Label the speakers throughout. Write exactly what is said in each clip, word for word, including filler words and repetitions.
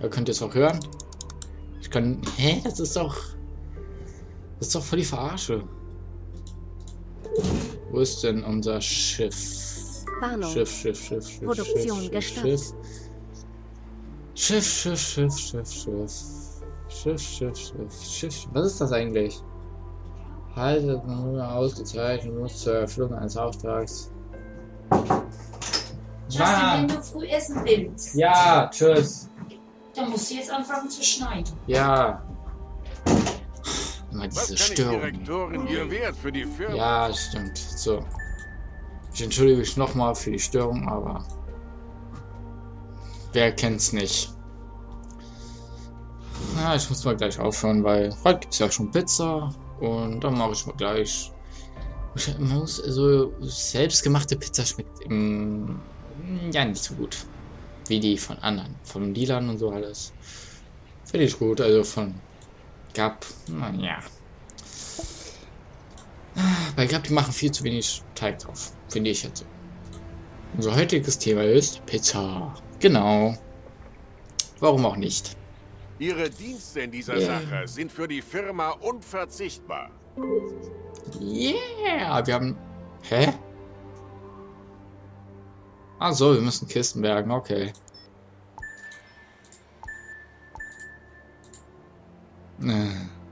Speaker 1: Ihr könnt es auch hören. Ich kann... Hä? Das ist doch... Das ist doch voll die Verarsche. Wo ist denn unser Schiff?
Speaker 2: Warnung.
Speaker 1: Schiff, Schiff, Schiff, Schiff,
Speaker 2: Produktion
Speaker 1: Schiff,
Speaker 2: gestoppt.
Speaker 1: Schiff, Schiff, Schiff, Schiff, Schiff, Schiff, Schiff, Schiff, Schiff. Was ist das eigentlich? Haltet nur ausgezeichnet, muss zur Erfüllung eines Auftrags.
Speaker 3: Justin, wenn du früh essen willst,
Speaker 1: Ja, tschüss.
Speaker 3: dann musst du jetzt anfangen zu schneiden.
Speaker 1: Ja. Immer
Speaker 4: Was
Speaker 1: diese
Speaker 4: kann ich
Speaker 1: Störung.
Speaker 4: Direktorin hier wert für die Firma?
Speaker 1: Ja, stimmt. So. Ich entschuldige mich nochmal für die Störung, aber wer kennt's nicht? Na, ich muss mal gleich aufhören, weil heute gibt's ja schon Pizza und dann mache ich mal gleich. Ich, man muss, also selbstgemachte Pizza schmeckt im, ja nicht so gut wie die von anderen, von Lilan und so alles. Finde ich gut, also von Gap, naja. Bei Gap, die machen viel zu wenig Teig drauf, finde ich jetzt so. Unser heutiges Thema ist Pizza. Genau. Warum auch nicht?
Speaker 4: Ihre Dienste in dieser
Speaker 1: Yeah.
Speaker 4: Sache sind für die Firma unverzichtbar.
Speaker 1: Yeah, wir haben... Hä? Ach so, wir müssen Kisten bergen, okay. Äh.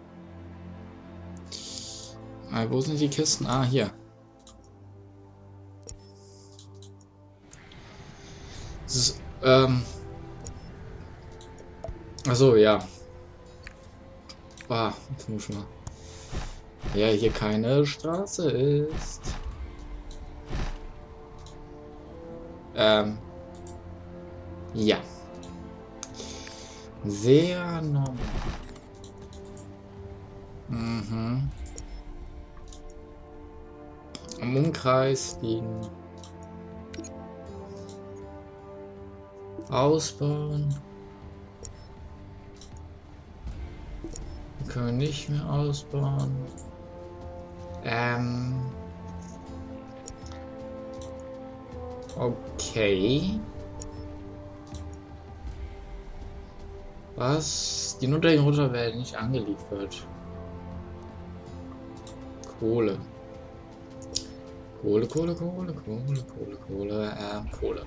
Speaker 1: Ah, wo sind die Kisten? Ah, hier. Das ist, ähm... Achso, ja. Ah, jetzt muss ich mal. Ja, hier keine Straße ist. Ähm. Ja. Sehr normal. Mhm. Im Umkreis liegen. Ausbauen. Können wir nicht mehr ausbauen. Ähm. Okay. Was? Die notwendigen Rotor werden nicht angeliefert. Kohle. Kohle, Kohle, Kohle, Kohle, Kohle, Kohle, ähm, Kohle.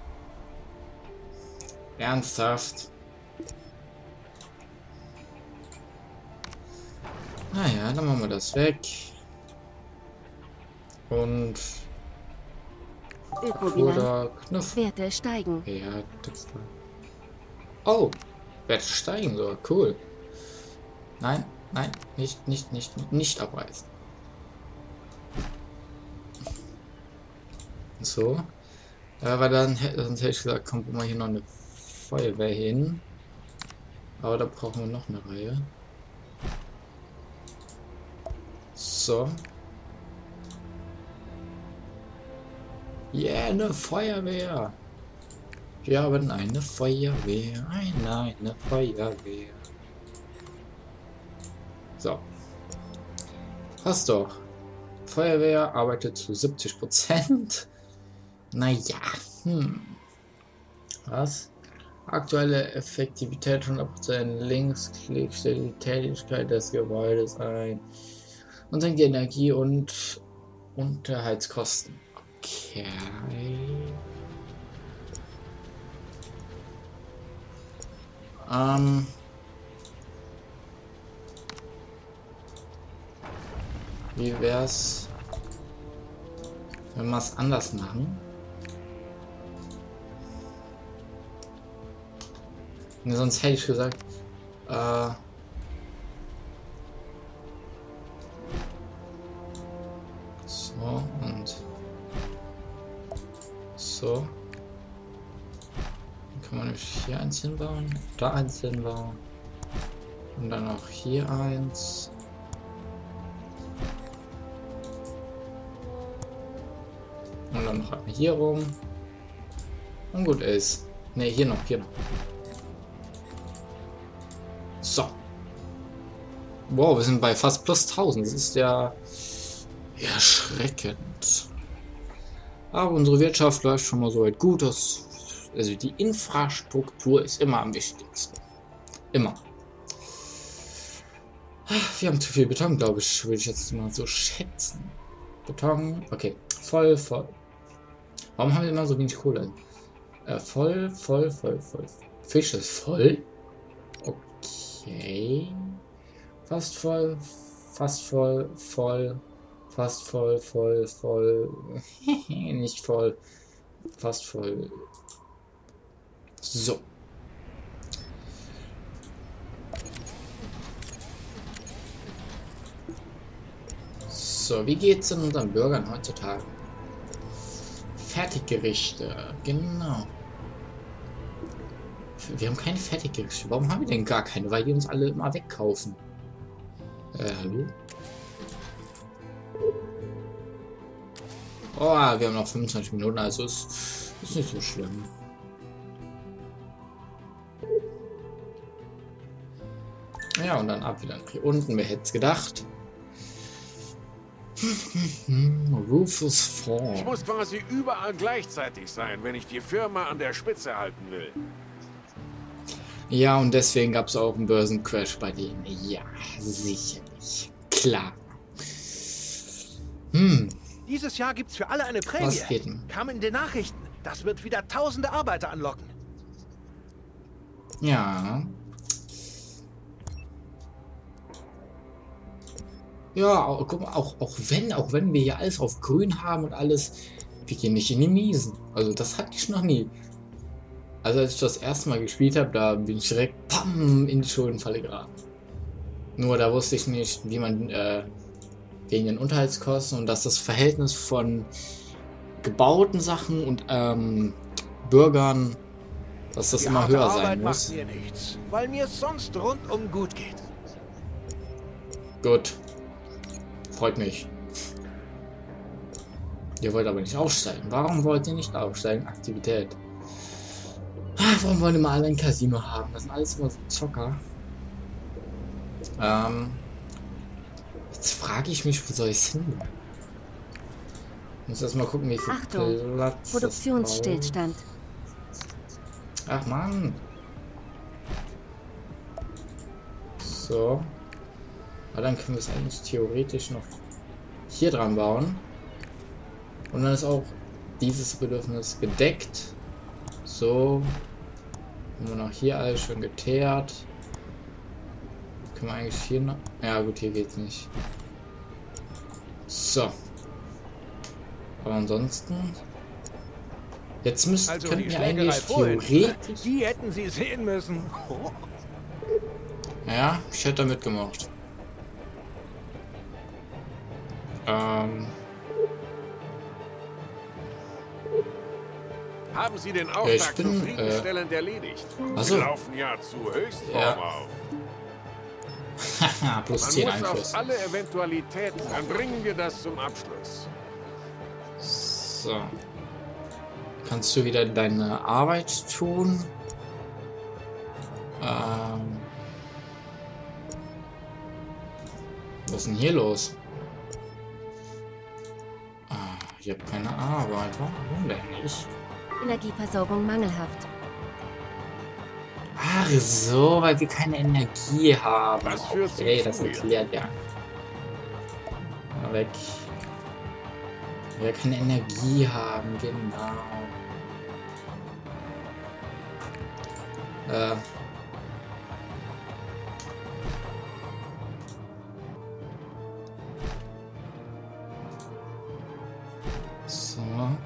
Speaker 1: Ernsthaft? Naja, dann machen wir das weg. Und
Speaker 2: Ökobilanz.
Speaker 1: oder Knuff.
Speaker 2: Werte steigen.
Speaker 1: Ja, das war. Oh, Werte steigen so, cool. Nein, nein, nicht, nicht, nicht, nicht abreißen. So. Aber dann hätte sonst hätte ich gesagt, kommt mal hier noch eine Feuerwehr hin. Aber da brauchen wir noch eine Reihe. So. Yeah, eine Feuerwehr. Wir haben eine Feuerwehr. Eine, eine Feuerwehr. So. Passt doch. Feuerwehr arbeitet zu siebzig Prozent. Naja. Hm. Was? Aktuelle Effektivität hundert Prozent. Linksklick stellt die Tätigkeit des Gebäudes ein. Und senkt die Energie und Unterhaltskosten. Okay. Ähm. Wie wär's, wenn wir es anders machen? Ne, sonst hätte ich gesagt, äh, so und so. Dann kann man nämlich hier eins hinbauen, da eins hinbauen und dann auch hier eins. Und dann noch einmal hier rum. Und gut ist. Ne, hier noch, hier noch. So. Wow, wir sind bei fast plus tausend. Das ist ja erschreckend. Aber unsere Wirtschaft läuft schon mal so weit gut. Das also die Infrastruktur ist immer am wichtigsten. Immer. Wir haben zu viel Beton, glaube ich, würde ich jetzt mal so schätzen. Beton, okay, voll, voll. Warum haben wir immer so wenig Kohle? Äh, voll, voll, voll, voll. Fisch ist voll. Okay. Fast voll, fast voll, voll, fast voll, voll, voll. Nicht voll. Fast voll. So. So, wie geht's denn unseren Bürgern heutzutage? Fertiggerichte, genau. Wir haben keine Fertiggerichte. Warum haben wir denn gar keine? Weil die uns alle immer wegkaufen. Äh, hallo? Oh, wir haben noch fünfundzwanzig Minuten, also ist, ist nicht so schlimm. Ja, und dann ab wieder hier unten. Wer hätte es gedacht? Rufus Fall.
Speaker 4: Ich muss quasi überall gleichzeitig sein, wenn ich die Firma an der Spitze halten will.
Speaker 1: Ja, und deswegen gab es auch einen Börsencrash bei denen. Ja, sicherlich. Klar. Hm.
Speaker 2: Dieses Jahr gibt's für alle eine Prämie.
Speaker 1: Was geht denn?
Speaker 2: Kam in den Nachrichten. Das wird wieder tausende Arbeiter anlocken.
Speaker 1: Ja. Ja, auch, guck mal, auch, auch wenn, auch wenn wir hier alles auf grün haben und alles, wir gehen nicht in die Miesen. Also das hatte ich noch nie. Also als ich das erste Mal gespielt habe, da bin ich direkt pam, in die Schuldenfalle geraten. Nur da wusste ich nicht, wie man äh, wegen den Unterhaltskosten und dass das Verhältnis von gebauten Sachen und ähm, Bürgern, dass das
Speaker 2: Die
Speaker 1: immer
Speaker 2: harte
Speaker 1: höher
Speaker 2: Arbeit
Speaker 1: sein
Speaker 2: macht
Speaker 1: muss.
Speaker 2: mir nichts, weil mir es sonst rundum gut geht.
Speaker 1: Gut. Freut mich. Ihr wollt aber nicht aufsteigen. Warum wollt ihr nicht aufsteigen? Aktivität. Ah, warum wollen immer alle ein Casino haben? Das sind alles immer so Zocker. Ähm, jetzt frage ich mich, wo soll ich es hin? Ich muss erst mal gucken, wie viel
Speaker 5: Achtung,
Speaker 1: Platz
Speaker 5: Produktionsstillstand.
Speaker 1: Ach Mann. So. Aber dann können wir es eigentlich theoretisch noch hier dran bauen. Und dann ist auch dieses Bedürfnis gedeckt. So. Haben wir noch hier alles schon geteert. Können wir eigentlich hier noch... Ja gut, hier geht's nicht. So. Aber ansonsten... Jetzt müssten
Speaker 2: Also
Speaker 1: könnten
Speaker 2: die
Speaker 1: wir
Speaker 2: Schlägerei
Speaker 1: eigentlich
Speaker 2: vorhin,
Speaker 1: theoretisch...
Speaker 2: die hätten sie sehen müssen. Oh.
Speaker 1: Ja, ich hätte da mitgemacht. Ähm...
Speaker 4: Haben Sie den
Speaker 1: ich
Speaker 4: Auftrag
Speaker 1: bin,
Speaker 4: zufriedenstellend erledigt?
Speaker 1: Ach
Speaker 4: Sie
Speaker 1: so.
Speaker 4: laufen ja zu Höchstform
Speaker 1: Ja.
Speaker 4: auf.
Speaker 1: Haha, plus
Speaker 4: Man
Speaker 1: zehn
Speaker 4: muss
Speaker 1: Einfluss.
Speaker 4: auf alle Eventualitäten, dann bringen wir das zum Abschluss.
Speaker 1: So. Kannst du wieder deine Arbeit tun? Ähm. Was ist denn hier los? Ah, ich habe keine Arbeit. Warum denn nicht?
Speaker 5: Energieversorgung mangelhaft.
Speaker 1: Ach so, weil wir keine Energie haben.
Speaker 4: Das führt zu
Speaker 1: Okay, das
Speaker 4: früh.
Speaker 1: erklärt ja. Mal weg. Weil wir keine Energie haben, genau. Äh. So.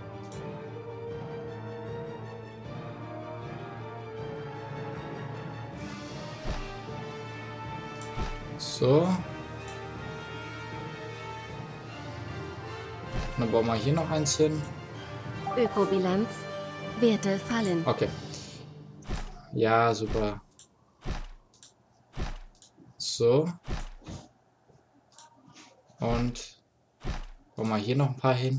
Speaker 1: So. Dann bauen wir hier noch eins hin.
Speaker 5: Ökobilanz. Werte fallen.
Speaker 1: Okay. Ja, super. So. Und bauen wir hier noch ein paar hin.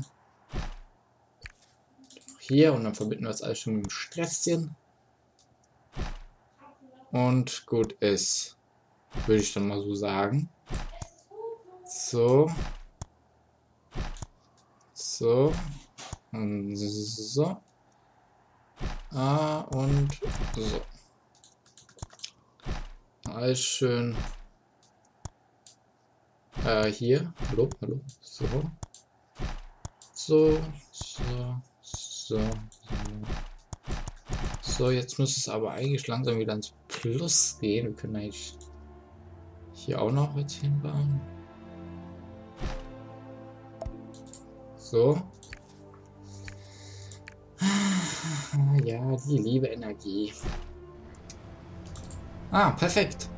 Speaker 1: Hier und dann verbinden wir das alles schon mit dem Stresschen. Und gut ist. Würde ich dann mal so sagen. So. So. Und so. Ah, und so. Alles schön. Äh, hier. Hallo, hallo. So. So, so, so, so. So, jetzt müsste es aber eigentlich langsam wieder ins Plus gehen. Wir können eigentlich hier auch noch was hinbauen. So. Ja, die liebe Energie. Ah, perfekt.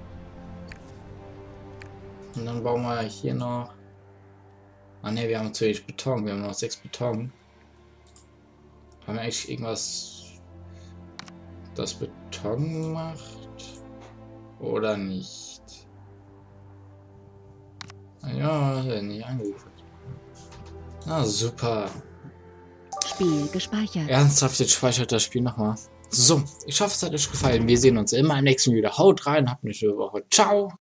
Speaker 1: Und dann bauen wir hier noch. Ah ne, wir haben zu wenig Beton. Wir haben noch sechs Beton. Haben wir eigentlich irgendwas, das Beton macht? Oder nicht? Ja, nicht angeliefert. Ah, super.
Speaker 5: Spiel gespeichert.
Speaker 1: Ernsthaft, jetzt speichert das Spiel nochmal. So, ich hoffe, es hat euch gefallen. Wir sehen uns immer im nächsten Video. Haut rein, habt eine schöne Woche. Ciao!